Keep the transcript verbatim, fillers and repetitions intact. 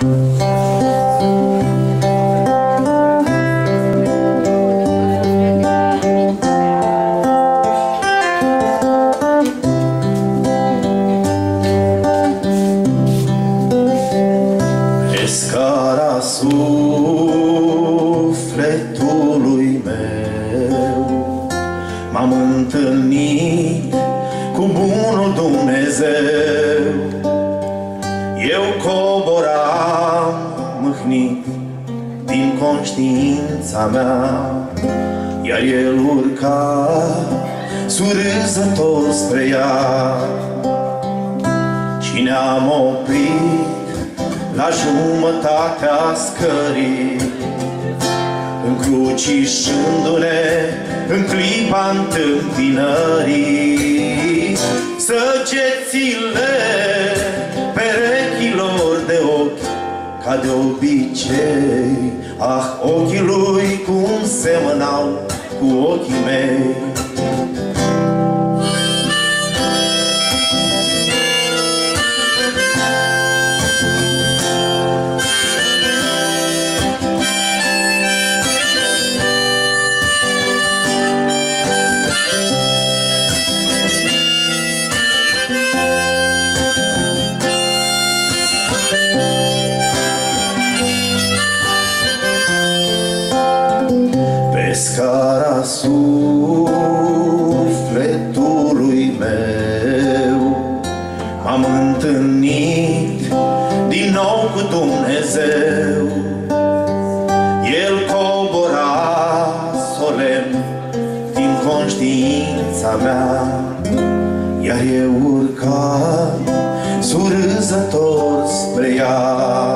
Scara sufletului meu m-am întâlnit cu bunul Dumnezeu. Eu coboram mâhnit din conștiința mea, iar el urca surâzător spre ea. Și ne-am oprit la jumătatea scării, încrucișându-ne în clipa întâmpinării. Săgețile perechilor de ochi, ca de obicei, ah, ochii lui cum semănau cu ochii mei. Pe scara sufletului meu m-am întâlnit din nou cu Dumnezeu. El cobora solemn din conștiința mea, iar eu urcam surâzător spre ea.